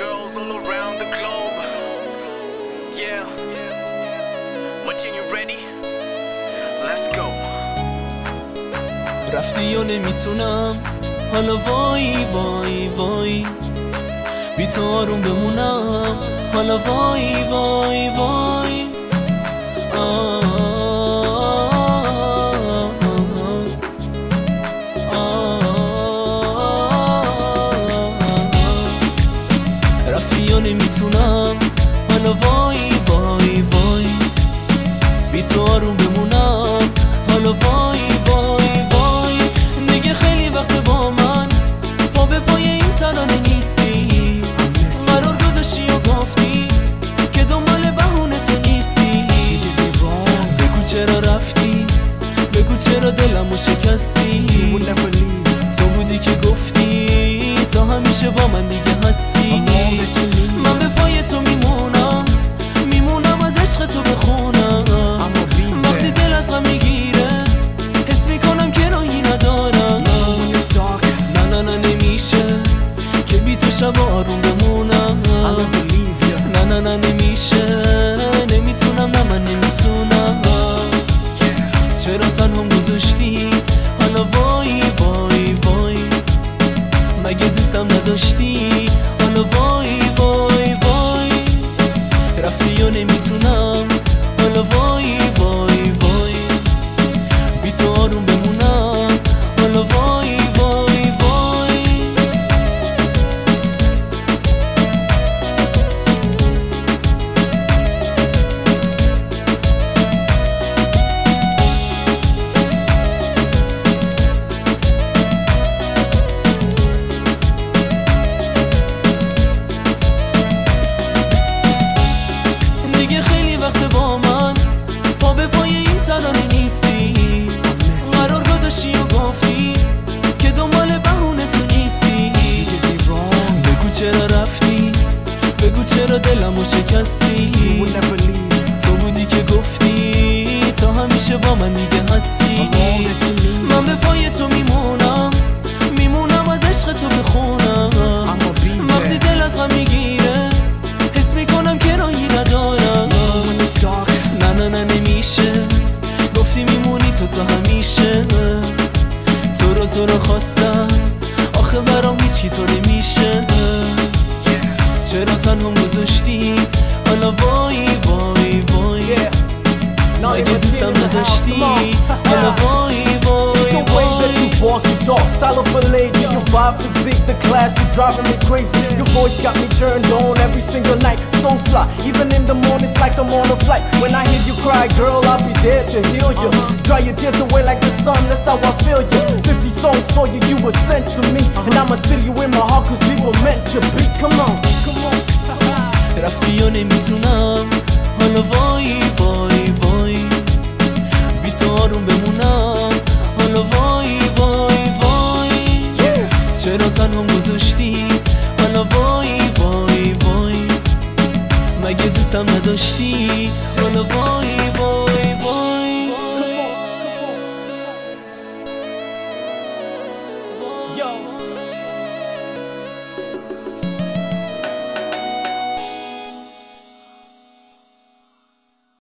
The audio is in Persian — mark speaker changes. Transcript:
Speaker 1: girls all around the globe. Yeah. Martin, you ready? Let's go.
Speaker 2: رفتی و نمیتونم حالا وای وای وای بی تو آروم بمونم حالا وای وای وای رفتی و نمیتونم حالا وای وای وای بی تو آروم بمونم حالا وای وای وای دیگه خیلی وقت با من پا به پای این ترانه نیستی قرار گذاشتی و گفتی که دنبال بهونه تو نیستی بگو چرا رفتی بگو چرا دلمو شکستی تو بودی که گفتی تا همیشه با من دیگه هستی من به پای تو میمونم از عشق تو بخونم وقتی دل از غم میگیره حس میکنم که راهی ندارم نه نمیشه که بی تو شب آروم بمونم نه نمیشه نمیتونم نه من نمیتونم چرا تنهم گذاشتی حالا وای وای وای مگه دوستم نداشتی حالا وای وای وای رفتی و نمیتونم حالا وای وای وای بی تو آروم بمونم حالا وای وای وای دیگه خیلی وقت با من پا به پای این ترانه نیستی قرار گذاشتی و گفتی که دنبال بهونه تو نیستی بگو چرا رفتی بگو چرا دلمو شکستی تو بودی که گفتی تا همیشه با من دیگه هستی من به پای تو میمونم از عشق تو بخونم وقتی دل از غم میگیره حس میکنم که راهی ندارم نه نمیشه گفتی میمونی تو تا همیشه تو رو خواستم آخه برام هیچی تو نمیشه چرا تنهم گذاشتی حالا وای وای وای مگه دوستم نداشتی حالا وای وای وای
Speaker 3: Walk and talk, style of a lady. Your vibe, physique, the class is driving me crazy. Your voice got me turned on every single night. So fly, even in the morning, it's like I'm on a flight. When I hear you cry, girl, I'll be there to heal you. Dry your tears away like the sun, that's how I feel you. 50 songs for you, you were sent to me. And I'ma seal you in my heart, cause we were meant to be. Come on, come on.
Speaker 2: رفتی و نمیتونم حالا وای وای وای بی تو آروم بمونم حالا وای وای وای چرا تنهم گذاشتی حالا وای وای وای مگه دوستم نداشتی